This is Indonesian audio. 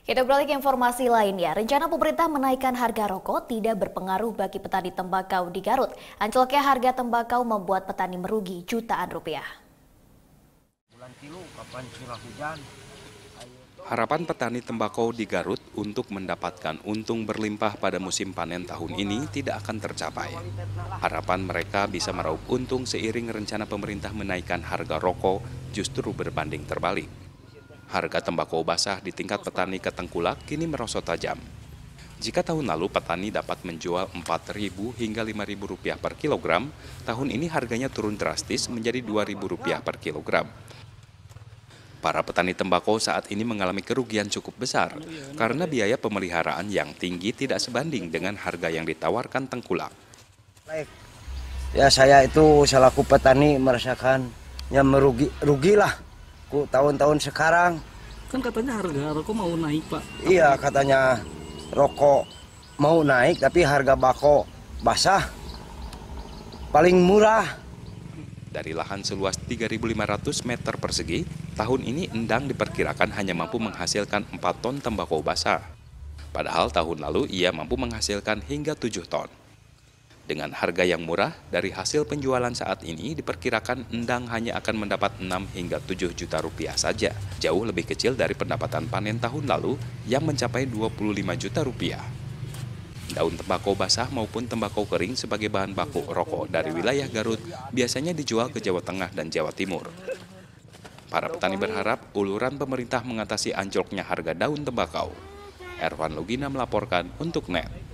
Kita beralih ke informasi lainnya. Rencana pemerintah menaikkan harga rokok tidak berpengaruh bagi petani tembakau di Garut. Anjloknya harga tembakau membuat petani merugi jutaan rupiah. Harapan petani tembakau di Garut untuk mendapatkan untung berlimpah pada musim panen tahun ini tidak akan tercapai. Harapan mereka bisa meraup untung seiring rencana pemerintah menaikkan harga rokok justru berbanding terbalik. Harga tembakau basah di tingkat petani ke Tengkulak kini merosot tajam. Jika tahun lalu petani dapat menjual Rp4.000 hingga Rp5.000 per kilogram, tahun ini harganya turun drastis menjadi Rp2.000 per kilogram. Para petani tembakau saat ini mengalami kerugian cukup besar karena biaya pemeliharaan yang tinggi tidak sebanding dengan harga yang ditawarkan Tengkulak. Ya saya itu selaku petani merasakan yang rugilah tahun-tahun sekarang. Kan katanya harga rokok mau naik, Pak. Iya, katanya rokok mau naik tapi harga bako basah paling murah. Dari lahan seluas 3.500 meter persegi, tahun ini Endang diperkirakan hanya mampu menghasilkan 4 ton tembakau basah. Padahal tahun lalu ia mampu menghasilkan hingga 7 ton. Dengan harga yang murah, dari hasil penjualan saat ini diperkirakan Endang hanya akan mendapat 6 hingga 7 juta rupiah saja. Jauh lebih kecil dari pendapatan panen tahun lalu yang mencapai 25 juta rupiah. Daun tembakau basah maupun tembakau kering sebagai bahan baku rokok dari wilayah Garut biasanya dijual ke Jawa Tengah dan Jawa Timur. Para petani berharap uluran pemerintah mengatasi anjloknya harga daun tembakau. Ervan Lugina melaporkan untuk NET.